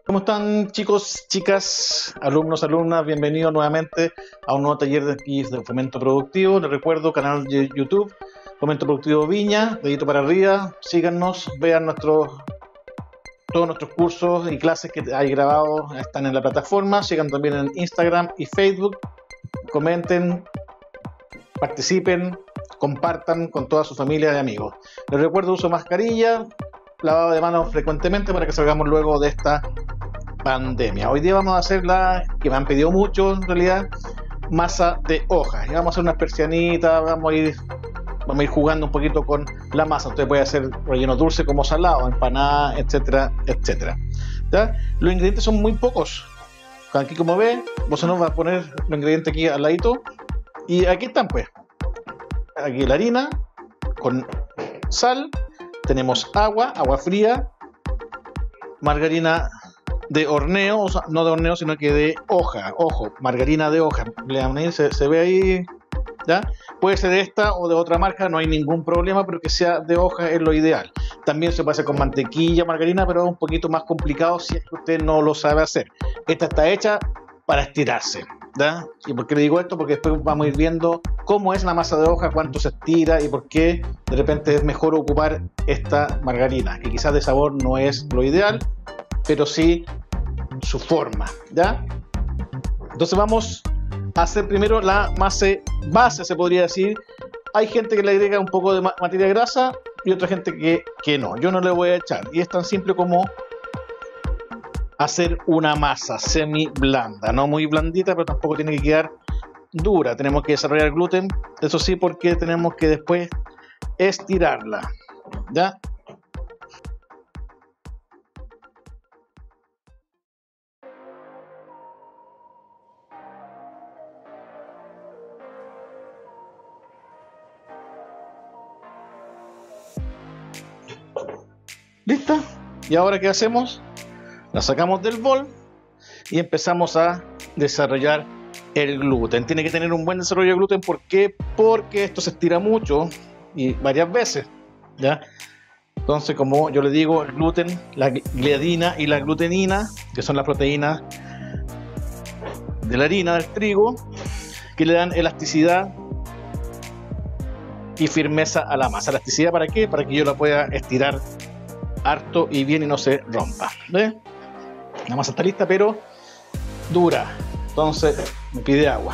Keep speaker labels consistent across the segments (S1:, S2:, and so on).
S1: ¿Cómo están, chicos, chicas, alumnos, alumnas? Bienvenidos nuevamente a un nuevo taller de aquí de Fomento Productivo. Les recuerdo, canal de YouTube, Fomento Productivo Viña, dedito para arriba, síganos, vean todos nuestros cursos y clases que hay grabados, están en la plataforma, sigan también en Instagram y Facebook, comenten, participen, compartan con toda su familia y amigos. Les recuerdo, uso mascarilla, lavado de manos frecuentemente para que salgamos luego de esta pandemia. Hoy día vamos a hacer la que me han pedido mucho, en realidad, masa de hoja. Y vamos a hacer unas persianitas, vamos a ir jugando un poquito con la masa. Usted puede hacer relleno dulce como salado, empanada, etcétera, etcétera. ¿Ya? Los ingredientes son muy pocos. Aquí, como ve, vos nos va a poner los ingredientes aquí al ladito. Y aquí están, pues. Aquí la harina con sal. Tenemos agua fría, margarina de horneo, o sea, no de horneo, sino que de hoja, ojo, margarina de hoja. Se ve ahí, ¿ya? Puede ser esta o de otra marca, no hay ningún problema, pero que sea de hoja es lo ideal. También se puede hacer con mantequilla, margarina, pero es un poquito más complicado si es que usted no lo sabe hacer. Esta está hecha para estirarse, ¿ya? ¿Y por qué le digo esto? Porque después vamos a ir viendo cómo es la masa de hoja, cuánto se estira y por qué de repente es mejor ocupar esta margarina, que quizás de sabor no es lo ideal, pero sí su forma, ¿ya? Entonces vamos a hacer primero la masa base, se podría decir. Hay gente que le agrega un poco de materia grasa y otra gente que no. Yo no le voy a echar. Y es tan simple como hacer una masa semi blanda, no muy blandita, pero tampoco tiene que quedar dura. Tenemos que desarrollar gluten, eso sí, porque tenemos que después estirarla, ¿ya? ¿Lista? Y ahora, ¿qué hacemos? La sacamos del bol y empezamos a desarrollar el gluten. Tiene que tener un buen desarrollo de gluten. ¿Por qué? Porque esto se estira mucho y varias veces, ¿ya? Entonces, como yo le digo, el gluten, la gliadina y la glutenina, que son las proteínas de la harina, del trigo, que le dan elasticidad y firmeza a la masa. ¿Elasticidad para qué? Para que yo la pueda estirar harto y bien y no se rompa. ¿Ve? La masa está lista, pero dura. Entonces me pide agua.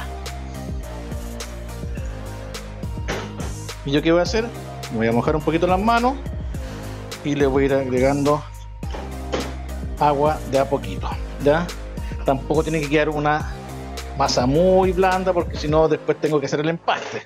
S1: ¿Y yo qué voy a hacer? Me voy a mojar un poquito las manos y le voy a ir agregando agua de a poquito, ¿ya? Tampoco tiene que quedar una masa muy blanda, porque si no después tengo que hacer el empaste.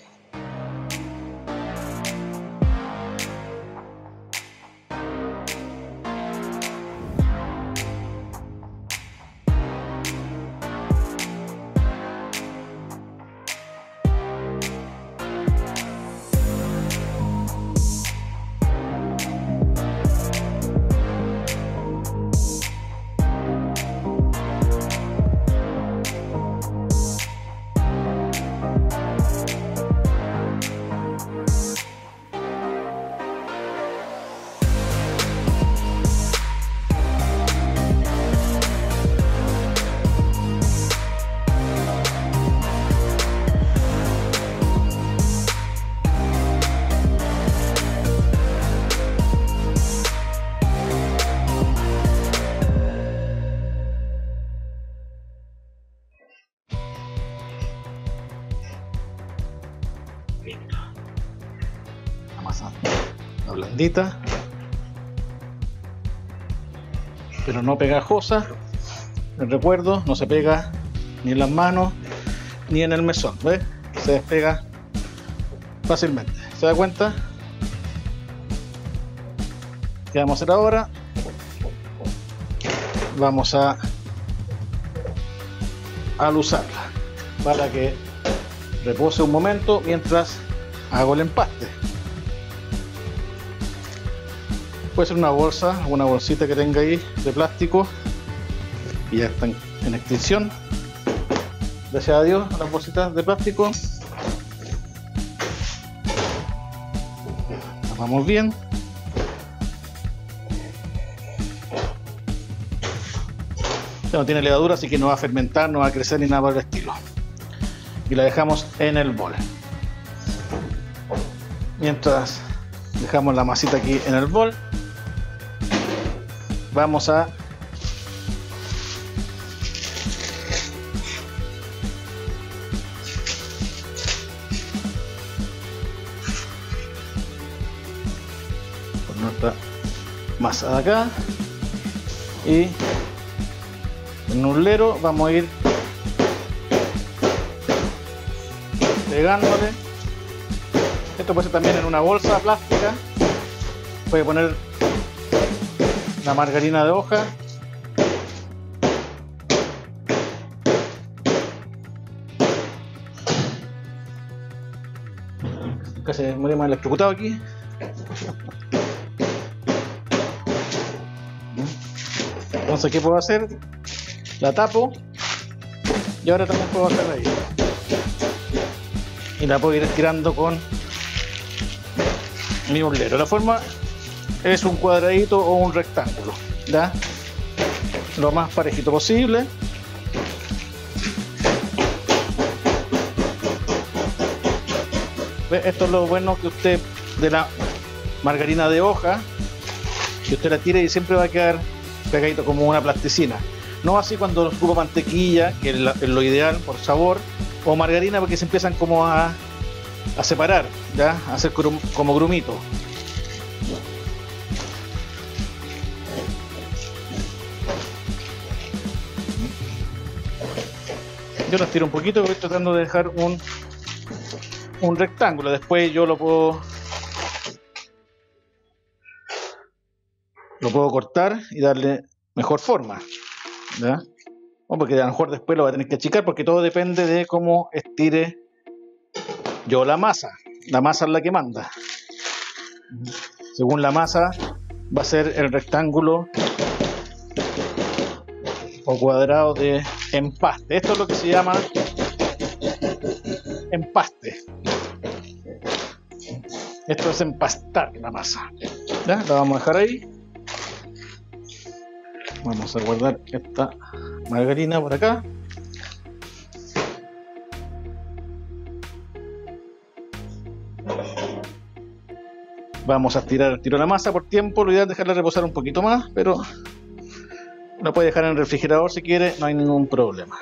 S1: La masa está blandita, pero no pegajosa. Les recuerdo, no se pega ni en las manos ni en el mesón, ¿ves? Se despega fácilmente. ¿Se da cuenta? ¿Qué vamos a hacer ahora? Vamos a alusarla para que repose un momento mientras hago el empaste. Puede ser una bolsa, una bolsita que tenga ahí de plástico, y ya están en extinción, gracias a Dios, las bolsitas de plástico. Tapamos bien No tiene levadura, así que no va a fermentar, no va a crecer ni nada por el estilo. Y la dejamos en el bol. Mientras dejamos la masita aquí en el bol, vamos a poner nuestra masa de acá y en un lero vamos a ir pegándole. Esto puede ser también en una bolsa plástica. Puede poner la margarina de hoja. Casi me morimos electrocutado aquí. Entonces, ¿qué puedo hacer? La tapo y ahora también puedo hacer ahí. Y la puedo ir estirando con mi bolero. La forma es un cuadradito o un rectángulo, ¿ya? Lo más parejito posible. Esto es lo bueno que usted de la margarina de hoja, que usted la tire y siempre va a quedar pegadito como una plasticina. No así cuando ocupa mantequilla, que es lo ideal por sabor, o margarina, porque se empiezan como a separar, ¿ya? A hacer como grumito. Yo lo estiro un poquito, voy tratando de dejar un rectángulo. Después yo lo puedo cortar y darle mejor forma, ¿ya? O porque a lo mejor después lo va a tener que achicar, porque todo depende de cómo estire yo la masa. La masa es la que manda. Según la masa va a ser el rectángulo o cuadrado de empaste. Esto es lo que se llama empaste. Esto es empastar la masa. ¿Ya? La vamos a dejar ahí. Vamos a guardar esta margarina por acá. Vamos a estirar el tiro la masa por tiempo. Lo ideal es dejarla reposar un poquito más, pero la puede dejar en el refrigerador si quiere, no hay ningún problema.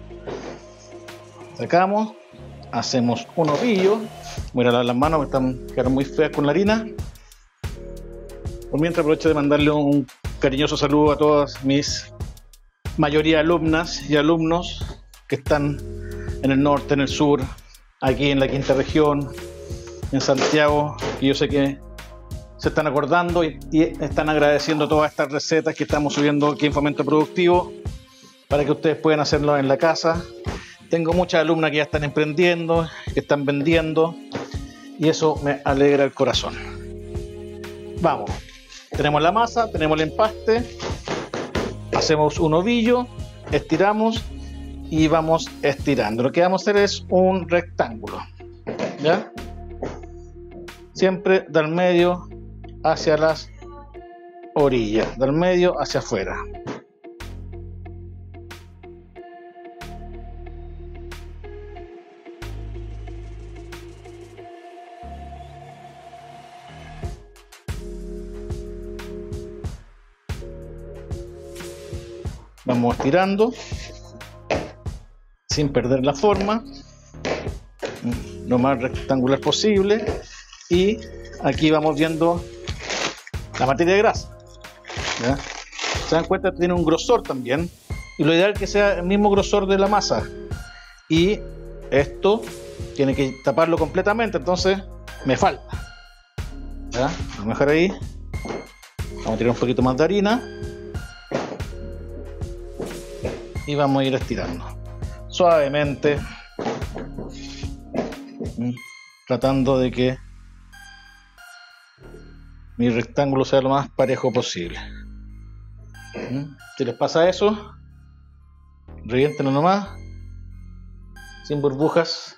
S1: Sacamos, hacemos un ovillo. Voy a lavar las manos, me están quedando muy feas con la harina. Por mientras aprovecho de mandarle un cariñoso saludo a todas mis mayoría alumnas y alumnos que están en el norte, en el sur, aquí en la quinta región, en Santiago, y yo sé que se están acordando y están agradeciendo todas estas recetas que estamos subiendo aquí en Fomento Productivo para que ustedes puedan hacerlo en la casa. Tengo muchas alumnas que ya están emprendiendo, que están vendiendo, y eso me alegra el corazón. Vamos, tenemos la masa, tenemos el empaste, hacemos un ovillo, estiramos y vamos estirando. Lo que vamos a hacer es un rectángulo, ¿ya? Siempre del medio hacia las orillas, del medio hacia afuera. Vamos estirando sin perder la forma, lo más rectangular posible, y aquí vamos viendo la materia grasa, ¿ya? Se dan cuenta que tiene un grosor también, y lo ideal es que sea el mismo grosor de la masa, y esto tiene que taparlo completamente, entonces me falta, ¿ya? Vamos a dejar ahí, vamos a tirar un poquito más de harina y vamos a ir estirando suavemente, tratando de que mi rectángulo sea lo más parejo posible. Si les pasa eso, reviéntenlo nomás, sin burbujas.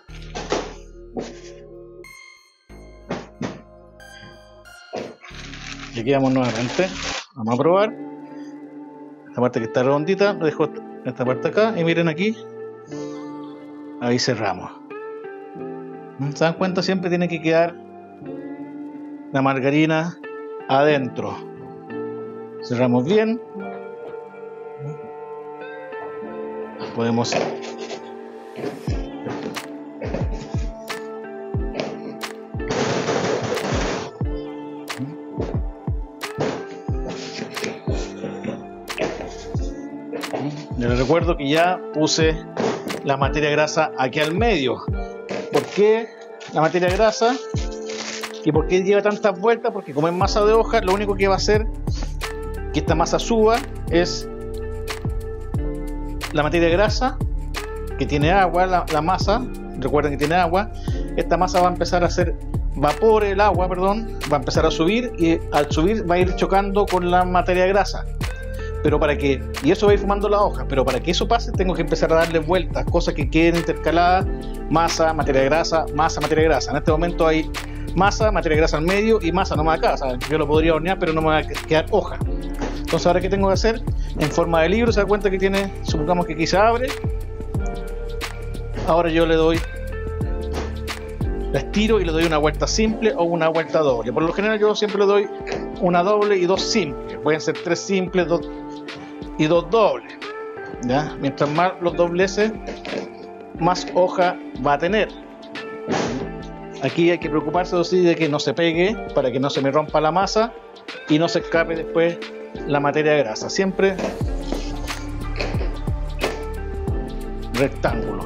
S1: Y aquí vamos nuevamente, vamos a probar. esta parte que está redondita, lo dejo esta parte acá y miren aquí, ahí cerramos. ¿Se dan cuenta? Siempre tiene que quedar la margarina adentro. Cerramos bien. Podemos les recuerdo que ya puse la materia grasa aquí al medio. ¿Por qué la materia grasa? ¿Y por qué lleva tantas vueltas? Porque como es masa de hoja, lo único que va a hacer que esta masa suba es la materia grasa, que tiene agua, la masa, recuerden que tiene agua. Esta masa va a empezar a hacer vapor, el agua, perdón, va a empezar a subir y al subir va a ir chocando con la materia grasa. Pero para que, y eso va a ir fumando la hoja, pero para que eso pase tengo que empezar a darle vueltas, cosas que queden intercaladas, masa, materia grasa, masa, materia grasa. En este momento hay masa, materia grasa al medio y masa nomás acá. O sea, yo lo podría hornear, pero no me va a quedar hoja. Entonces ahora, ¿qué tengo que hacer? En forma de libro, se da cuenta que tiene, supongamos que aquí se abre. Ahora yo le doy, la estiro y le doy una vuelta simple o una vuelta doble. Por lo general yo siempre le doy una doble y dos simples. Pueden ser tres simples, dos y dos dobles, ¿ya? Mientras más los dobleces, más hoja va a tener. Aquí hay que preocuparse de que no se pegue, para que no se me rompa la masa y no se escape después la materia grasa. Siempre rectángulo.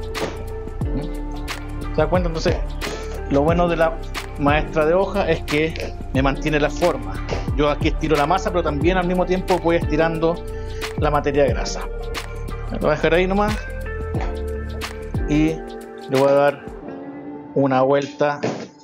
S1: ¿Se da cuenta? Entonces, lo bueno de la maestra de hoja es que me mantiene la forma. Yo aquí estiro la masa, pero también al mismo tiempo voy estirando la materia grasa. Lo voy a dejar ahí nomás y le voy a dar una vuelta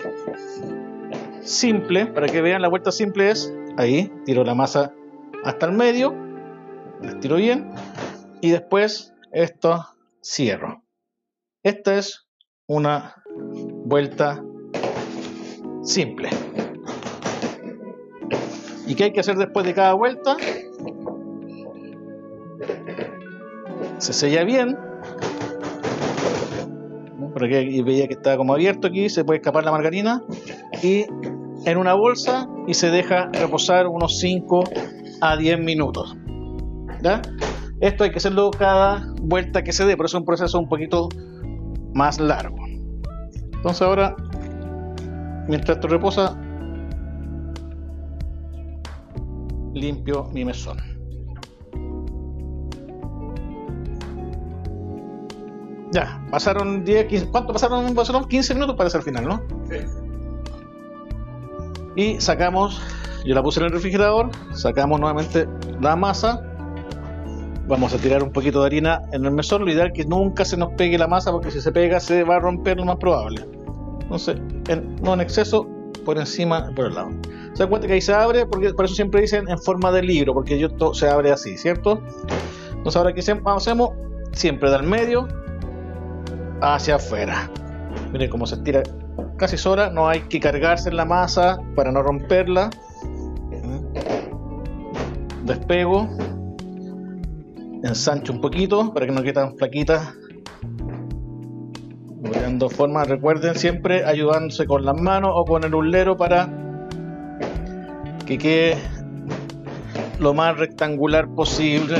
S1: simple para que vean. La vuelta simple es ahí, tiro la masa hasta el medio, la estiro bien y después esto cierro. Esta es una vuelta simple. ¿Y qué hay que hacer después de cada vuelta? Se sella bien. Por aquí veía que estaba como abierto aquí, se puede escapar la margarina. Y en una bolsa y se deja reposar unos 5 a 10 minutos. ¿Ya? Esto hay que hacerlo cada vuelta que se dé, por eso es un proceso un poquito más largo. Entonces ahora, mientras esto reposa, limpio mi mesón. Ya, pasaron 10, 15, ¿cuánto pasaron? Pasaron 15 minutos para hacer el final, ¿no? Sí. Y sacamos, yo la puse en el refrigerador, sacamos nuevamente la masa. Vamos a tirar un poquito de harina en el mesón. Lo ideal es que nunca se nos pegue la masa, porque si se pega se va a romper, lo más probable. Entonces, no en exceso, por encima, por el lado. Se dan cuenta que ahí se abre, porque por eso siempre dicen en forma de libro, porque esto se abre así, ¿cierto? Entonces ahora que hacemos siempre del medio hacia afuera. Miren cómo se estira casi sola, no hay que cargarse en la masa para no romperla. Despego, ensancho un poquito para que no quede tan flaquita. Voy dando forma, recuerden siempre ayudándose con las manos o con el ullero para que quede lo más rectangular posible.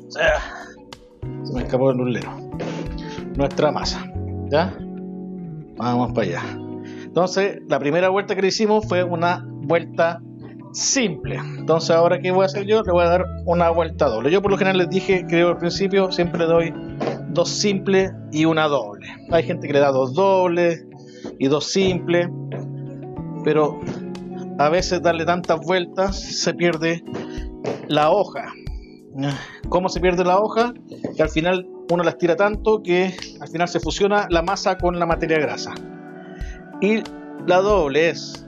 S1: Se me escapó el ullero. Nuestra masa, ¿ya? Vamos para allá. Entonces, la primera vuelta que le hicimos fue una vuelta simple. Entonces, ahora, ¿qué voy a hacer yo? Le voy a dar una vuelta doble. Yo por lo general les dije, creo al principio, siempre le doy dos simples y una doble. Hay gente que le da dos dobles y dos simples, pero a veces darle tantas vueltas se pierde la hoja. ¿Cómo se pierde la hoja? Que al final uno la estira tanto que al final se fusiona la masa con la materia grasa. Y la doble es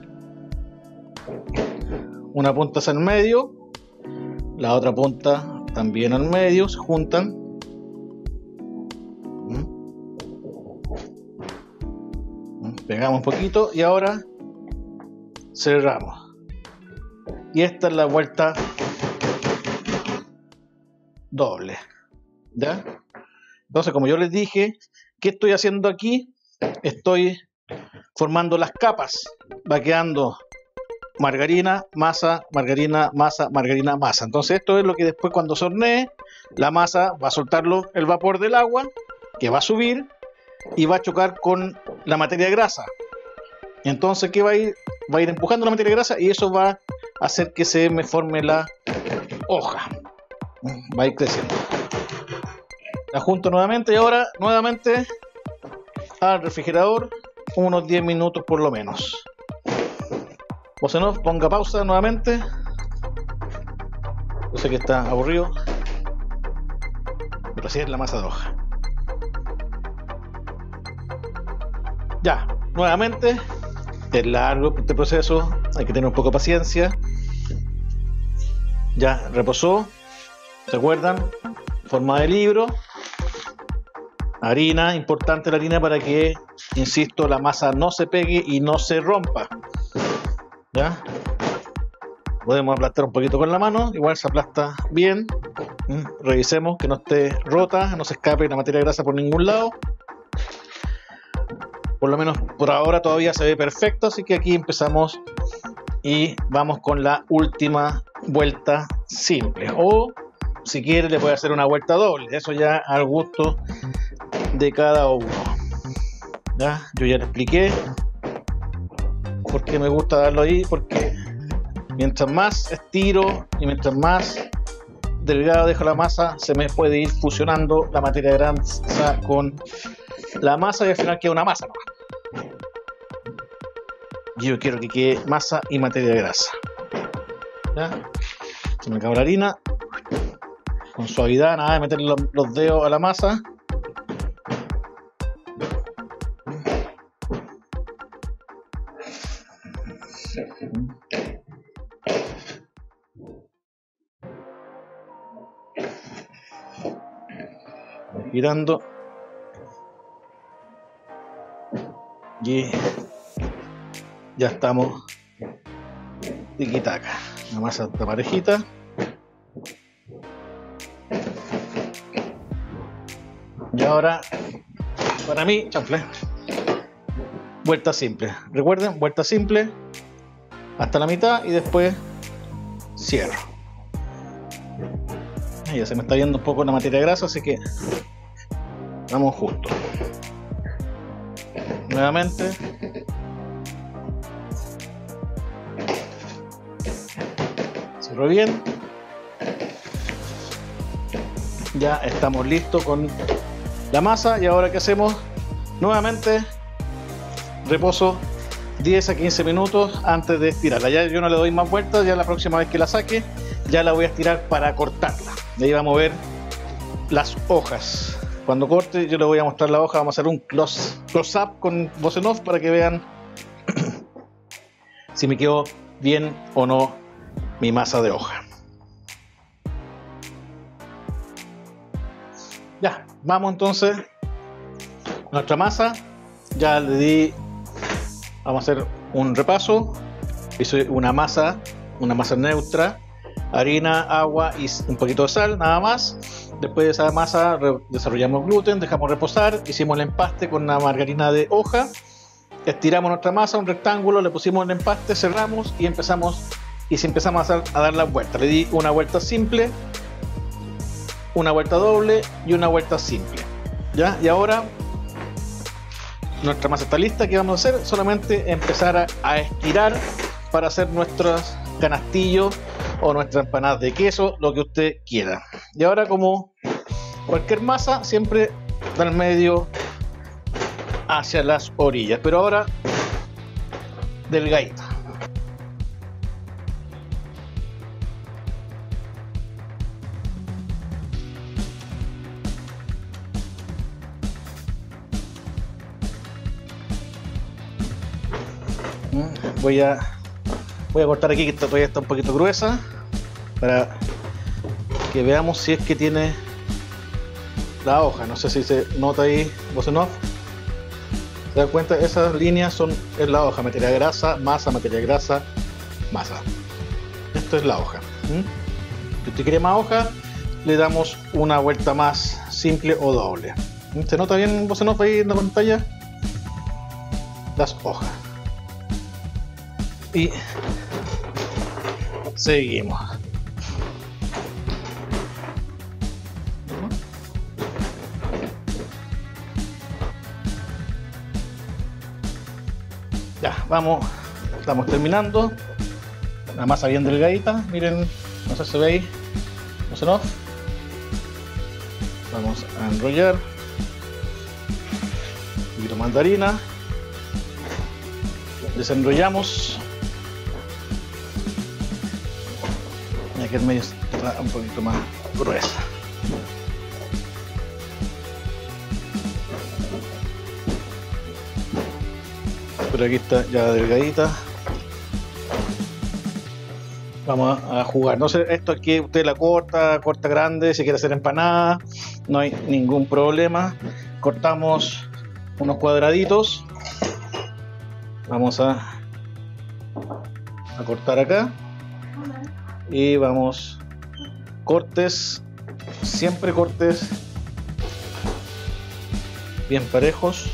S1: una punta hacia el medio, la otra punta también al medio, se juntan. Pegamos un poquito y ahora cerramos. Y esta es la vuelta doble. ¿Ya? Entonces, como yo les dije, ¿qué estoy haciendo aquí? Estoy formando las capas. Va quedando margarina, masa, margarina, masa, margarina, masa. Entonces esto es lo que después cuando se hornee, la masa va a soltarlo el vapor del agua, que va a subir y va a chocar con la materia grasa. Entonces, ¿qué va a ir? Va a ir empujando la materia grasa y eso va a hacer que se me forme la hoja. Va a ir creciendo. La junto nuevamente y ahora nuevamente al refrigerador unos 10 minutos por lo menos. Vosenov, ponga pausa nuevamente. Yo sé que está aburrido, pero así es la masa de hoja. Ya, nuevamente, es largo este proceso, hay que tener un poco de paciencia. Ya reposó, ¿se acuerdan? Forma de libro. Harina, importante la harina para que, insisto, la masa no se pegue y no se rompa. ¿Ya? Podemos aplastar un poquito con la mano, igual se aplasta bien. Revisemos que no esté rota, no se escape la materia grasa por ningún lado. Por lo menos por ahora todavía se ve perfecto, así que aquí empezamos y vamos con la última vuelta simple. O si quiere le puede hacer una vuelta doble, eso ya al gusto de cada uno. ¿Ya? Yo ya le expliqué por qué me gusta darlo ahí, porque mientras más estiro y mientras más delgado dejo la masa, se me puede ir fusionando la materia grasa con la masa y al final queda una masa, ¿no? Yo quiero que quede masa y materia grasa. ¿Ya? Se me acabó la harina. Con suavidad, nada de meter los dedos a la masa. Girando y ya estamos tiquitaca. La masa está parejita. Y ahora, para mí, chanfle, vuelta simple. Recuerden, vuelta simple hasta la mitad y después cierro. Ya se me está viendo un poco la materia grasa, así que vamos justo. Nuevamente. Cierro bien. Ya estamos listos con la masa y ahora ¿qué hacemos? Nuevamente reposo 10 a 15 minutos antes de estirarla. Ya yo no le doy más vueltas, ya la próxima vez que la saque ya la voy a estirar para cortarla. De ahí vamos a ver las hojas. Cuando corte yo les voy a mostrar la hoja, vamos a hacer un close-up con Vosenov para que vean si me quedó bien o no mi masa de hoja. Ya, vamos entonces a nuestra masa. Ya le di, vamos a hacer un repaso. Hice una masa neutra, harina, agua y un poquito de sal, nada más. Después de esa masa desarrollamos gluten, dejamos reposar, hicimos el empaste con una margarina de hoja, estiramos nuestra masa, un rectángulo, le pusimos el empaste, cerramos y empezamos a dar las vueltas. Le di una vuelta simple, una vuelta doble y una vuelta simple. ¿Ya? Y ahora nuestra masa está lista. ¿Qué vamos a hacer? Solamente empezar a estirar para hacer nuestros canastillos o nuestras empanadas de queso, lo que usted quiera. Y ahora, como cualquier masa, siempre del medio hacia las orillas, pero ahora delgadita. Voy a cortar aquí, que todavía está un poquito gruesa, para que veamos si es que tiene la hoja. No sé si se nota ahí, Vosenov. ¿Se dan cuenta? Esas líneas es la hoja, materia grasa, masa, materia grasa, masa. Esto es la hoja. Si usted quiere más hoja, le damos una vuelta más simple o doble. ¿Se nota bien, vos se nota ahí en la pantalla? Las hojas. Y seguimos. Ya, vamos, estamos terminando. La masa bien delgadita, miren, no sé si se ve ahí, no se nos. Vamos a enrollar. Un poquito más de harina. Desenrollamos. Y aquí en medio está un poquito más gruesa. Pero aquí está ya delgadita. Vamos a jugar. No sé, esto aquí usted la corta grande, si quiere hacer empanada, no hay ningún problema. Cortamos unos cuadraditos. Vamos a cortar acá. Y vamos, cortes, siempre cortes bien parejos.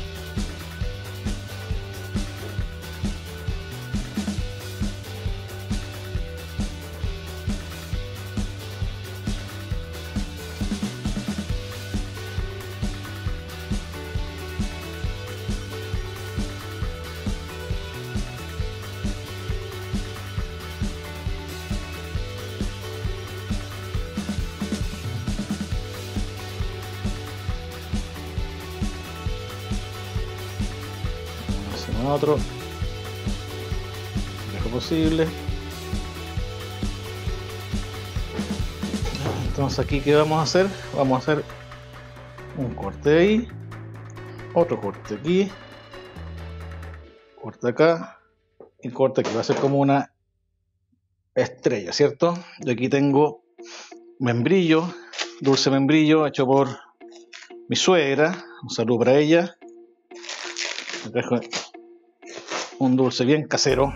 S1: Otro lo mejor posible. Entonces aquí ¿qué vamos a hacer? Vamos a hacer un corte ahí, otro corte aquí, corte acá y corte que va a ser como una estrella, ¿cierto? Yo aquí tengo membrillo, dulce membrillo hecho por mi suegra. Un saludo para ella. Un dulce bien casero.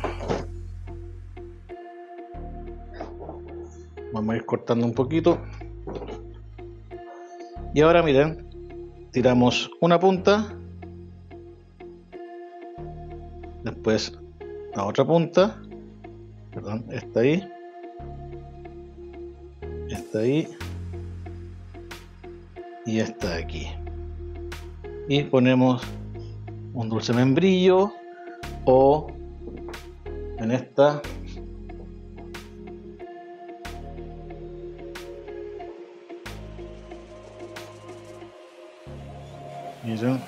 S1: Vamos a ir cortando un poquito. Y ahora miren, tiramos una punta, después la otra punta, perdón, esta ahí, y esta de aquí. Y ponemos un dulce membrillo o en esta miren,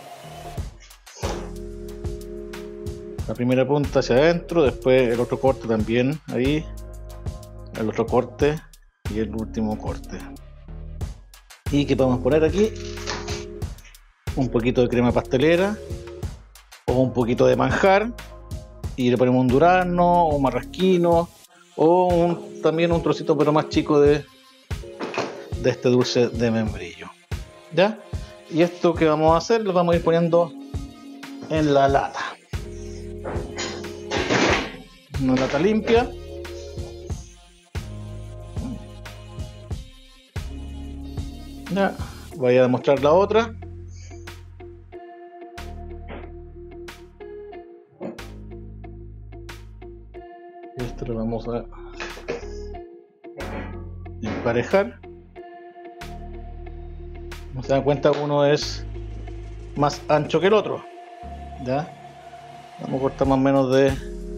S1: la primera punta hacia adentro, después el otro corte también ahí, el otro corte y el último corte. Y que vamos a poner aquí un poquito de crema pastelera o un poquito de manjar, y le ponemos un durazno o marrasquino o también un trocito pero más chico de este dulce de membrillo. ¿Ya? Y esto que vamos a hacer lo vamos a ir poniendo en la lata. Una lata limpia. Ya, voy a demostrar la otra. Esto lo vamos a emparejar. Como se dan cuenta, uno es más ancho que el otro. ¿Ya? Vamos a cortar más o menos de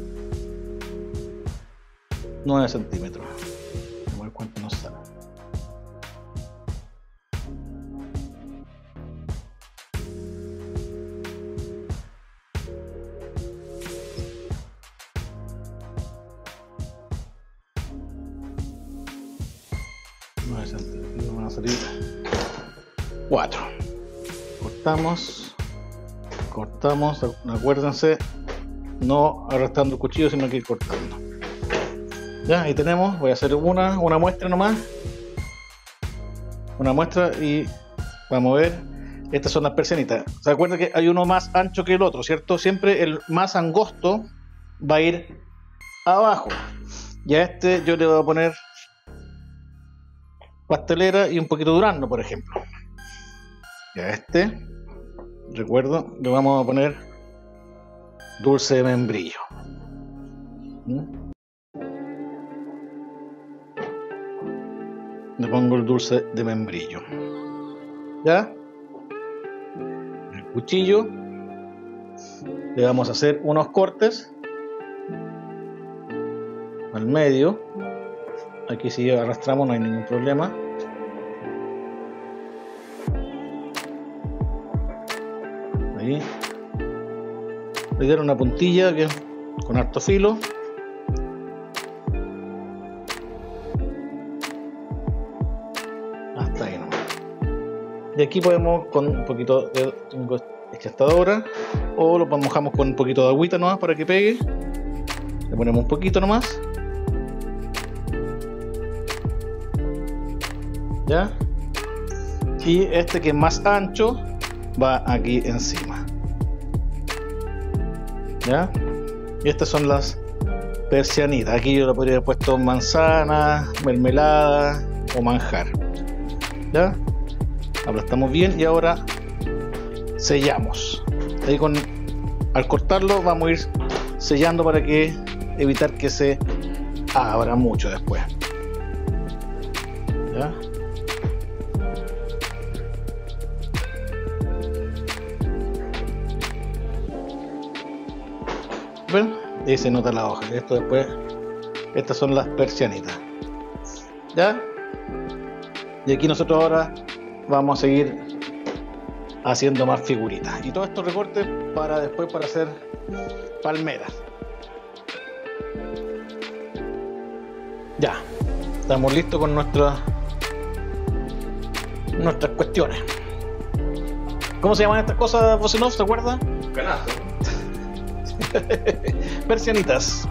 S1: 9 centímetros. Vamos a ver cuánto nos sale. Van a salir 4. Cortamos, acuérdense, no arrastrando el cuchillo, sino que ir cortando. Ya, ahí tenemos. Voy a hacer una muestra nomás, una muestra, y vamos a ver. Estas son las persianitas. Se acuerdan que hay uno más ancho que el otro, ¿cierto? Siempre el más angosto va a ir abajo, y a este yo le voy a poner pastelera y un poquito de durazno, por ejemplo. Y a este, recuerdo, le vamos a poner dulce de membrillo. Le pongo el dulce de membrillo. ¿Ya? El cuchillo. Le vamos a hacer unos cortes al medio. Aquí si arrastramos no hay ningún problema. Ahí. Le dieron una puntilla bien, con harto filo. Hasta ahí nomás. Y aquí podemos con un poquito de encastadora o lo mojamos con un poquito de agüita nomás para que pegue. Le ponemos un poquito nomás. ¿Ya? Y este que es más ancho va aquí encima. ¿Ya? Y estas son las persianitas. Aquí yo le podría haber puesto manzana, mermelada o manjar. ¿Ya? Aplastamos bien y ahora sellamos. Ahí al cortarlo vamos a ir sellando para que evitar que se abra mucho después. ¿Ya? Bueno, ahí se nota la hoja. Esto después, estas son las persianitas. ¿Ya? Y aquí nosotros ahora vamos a seguir haciendo más figuritas. Y todos estos recortes para después para hacer palmeras. Ya, estamos listos con nuestras cuestiones. ¿Cómo se llaman estas cosas, Vosenov? ¿Se acuerda?
S2: Canasto.
S1: Persianitas.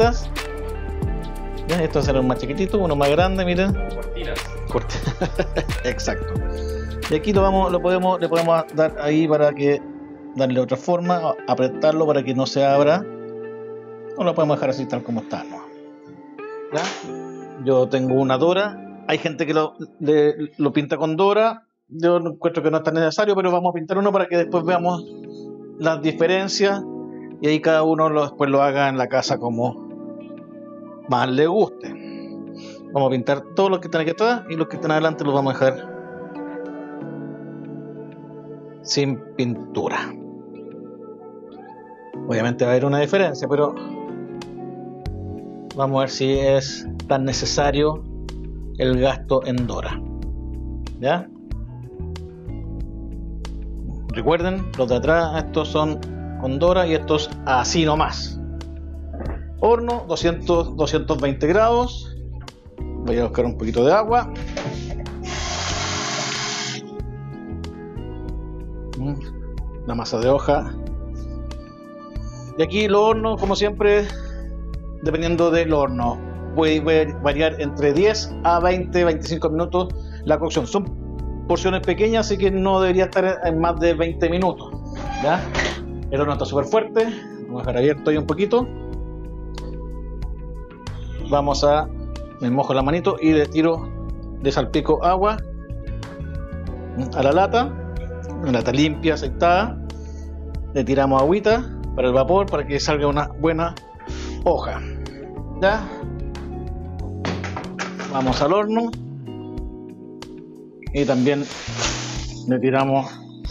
S1: Ya, estos serán más chiquititos, uno más grande, miren.
S2: Cortinas.
S1: Exacto. Y aquí le podemos dar ahí para que darle otra forma, apretarlo para que no se abra. O lo podemos dejar así tal como está, ¿no? ¿Ya? Yo tengo una dora. Hay gente que lo pinta con dora. Yo encuentro que no es tan necesario, pero vamos a pintar uno para que después veamos las diferencias. Y ahí cada uno después lo haga en la casa como más le guste. Vamos a pintar todos los que están aquí atrás y los que están adelante los vamos a dejar sin pintura. Obviamente va a haber una diferencia, pero vamos a ver si es tan necesario el gasto en dora. ¿Ya? Recuerden, los de atrás, estos son con dora y estos así nomás. Horno 220 grados. Voy a buscar un poquito de agua. La masa de hoja. Y aquí los hornos, como siempre, dependiendo del horno, puede variar entre 10 a 20-25 minutos la cocción. Son porciones pequeñas, así que no debería estar en más de 20 minutos. ¿Ya? El horno está súper fuerte. Vamos a dejar abierto ahí un poquito. Me mojo la manito y le salpico agua a la lata. Una lata limpia, aceitada. Le tiramos agüita para el vapor, para que salga una buena hoja. ¿Ya? Vamos al horno. Y también le tiramos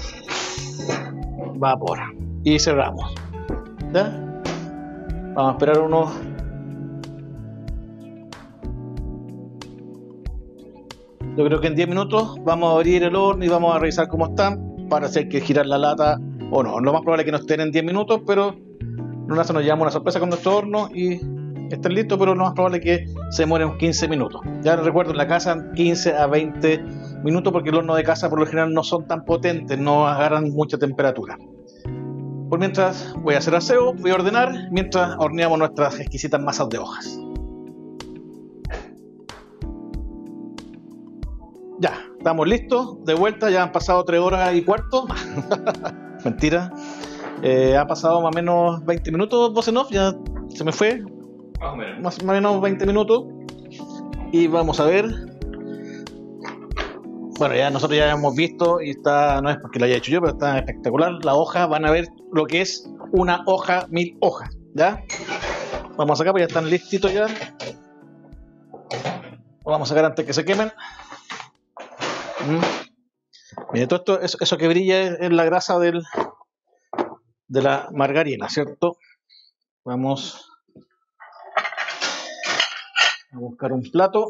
S1: vapor. Y cerramos. ¿Ya? Vamos a esperar unos... Yo creo que en 10 minutos vamos a abrir el horno y vamos a revisar cómo están para hacer que girar la lata o no. Lo más probable es que no estén en 10 minutos, pero nos llevamos una sorpresa con nuestro horno y estén listos, pero lo más probable es que se demoren 15 minutos. Ya les recuerdo, en la casa 15 a 20 minutos porque el horno de casa por lo general no son tan potentes, no agarran mucha temperatura. Por mientras voy a hacer aseo, voy a ordenar, mientras horneamos nuestras exquisitas masas de hojas. Ya, estamos listos, de vuelta, ya han pasado 3 horas y cuarto. Mentira. Ha pasado más o menos 20 minutos, Vosenov, ya se me fue. Más o menos 20 minutos. Y vamos a ver Bueno, ya nosotros ya hemos visto y está, no es porque lo haya hecho yo, pero está espectacular. La hoja, van a ver lo que es una hoja, 1000 hojas, ¿ya? Vamos a sacar, porque ya están listitos ya. Lo vamos a sacar antes que se quemen. Mire, todo esto, eso que brilla es la grasa de la margarina, ¿cierto? Vamos a buscar un plato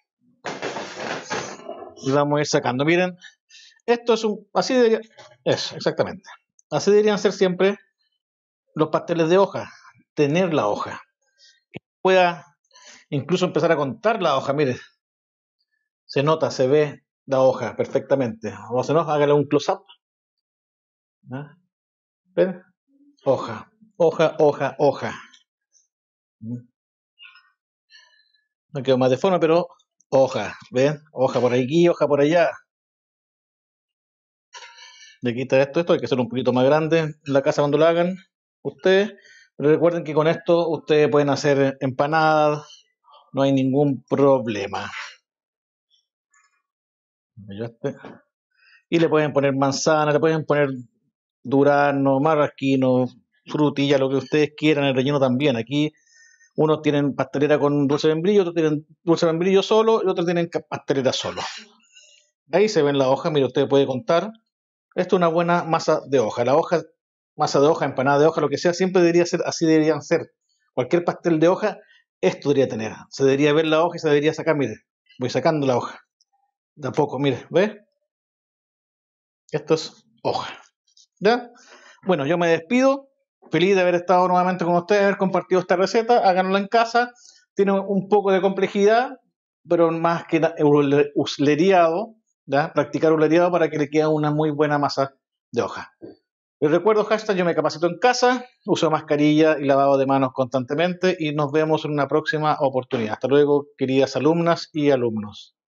S1: y vamos a ir sacando. Miren, esto es así debería, eso, exactamente. Así deberían ser siempre los pasteles de hoja, tener la hoja. Pueda incluso empezar a contar la hoja, mire, se nota, se ve la hoja perfectamente. O si no, hágale un close-up. ¿Ven? Hoja, hoja, hoja, hoja. No quedó más de forma, pero hoja, ¿ven? Hoja por aquí, hoja por allá. Le quita esto, hay que hacerlo un poquito más grande en la casa cuando lo hagan ustedes. Pero recuerden que con esto ustedes pueden hacer empanadas, no hay ningún problema. Y le pueden poner manzana, le pueden poner durazno, marrasquino, frutilla, lo que ustedes quieran, el relleno también. Aquí unos tienen pastelera con dulce de membrillo, otros tienen dulce de membrillo solo y otros tienen pastelera solo. Ahí se ven las hojas, mire, usted puede contar. Esto es una buena masa de hoja. La hoja, masa de hoja, empanada de hoja, lo que sea, siempre debería ser, así deberían ser. Cualquier pastel de hoja, esto debería tener. Se debería ver la hoja y se debería sacar, mire. Voy sacando la hoja. De a poco, mire, ¿ve? Esto es hoja. ¿Ya? Bueno, yo me despido. Feliz de haber estado nuevamente con ustedes, haber compartido esta receta. Háganlo en casa. Tiene un poco de complejidad, pero más que usleriado, ¿ya? Practicar usleriado para que le quede una muy buena masa de hoja. Les recuerdo, hashtag yo me capacito en casa, uso mascarilla y lavado de manos constantemente y nos vemos en una próxima oportunidad. Hasta luego, queridas alumnas y alumnos.